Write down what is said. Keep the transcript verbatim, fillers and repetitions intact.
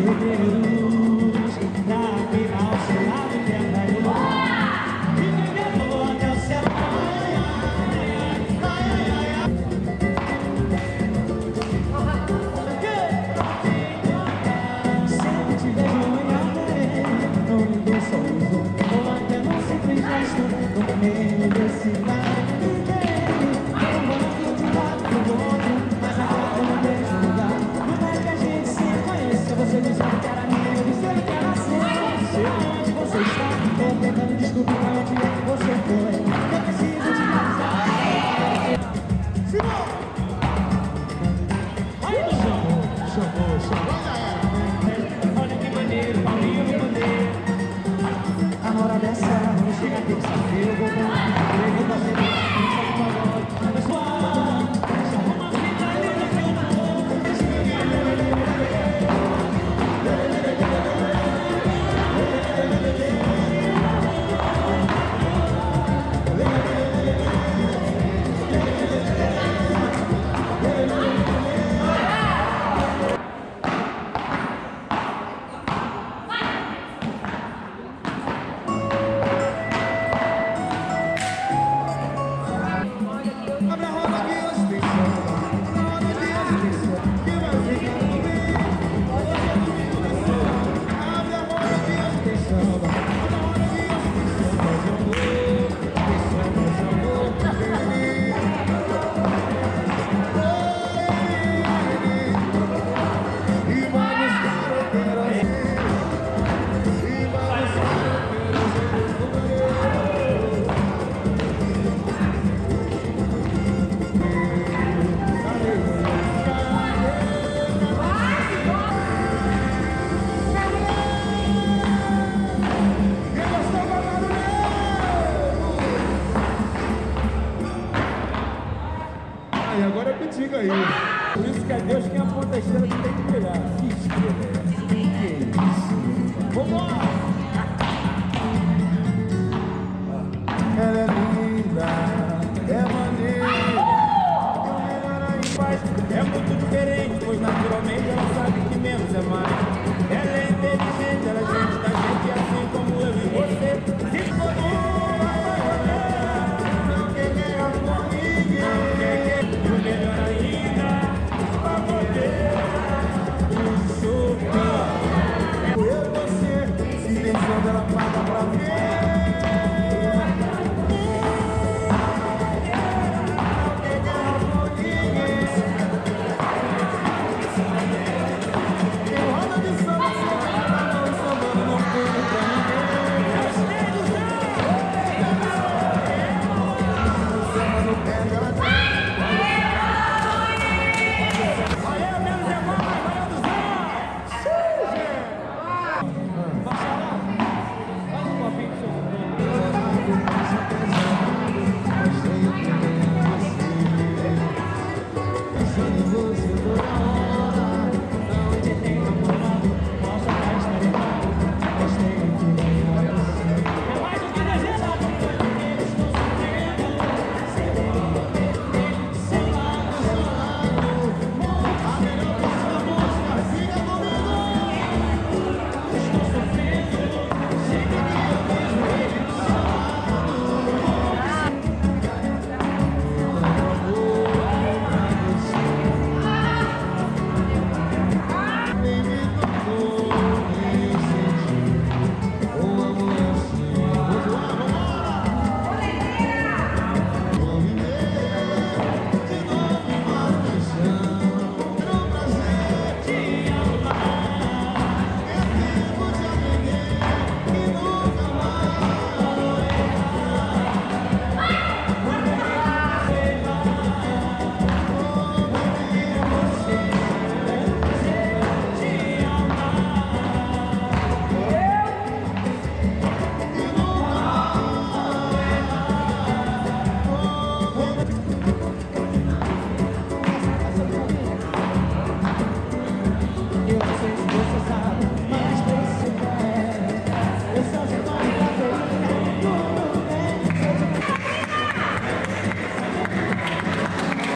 Medeiros, pra afinar o seu lado que é velho. E me levou até o céu. Sempre te vejo em alguém, não me dê sorriso, ou até num simples gesto, no meio desse lar. Eu vou de um lado pro outro, mas agora eu não deixo lugar. Não é que a gente se conheça, você dizendo que era minha, eu disse que era seu. Não sei onde você está, tô tentando descobrir pra onde é que você foi. Eu preciso te avisar. Simão! Aí do chamou, chamou, chamou. Olha que maneiro, Paulinho no bandeiro. A hora dessa, quando chega terça-feira, eu vou comprar.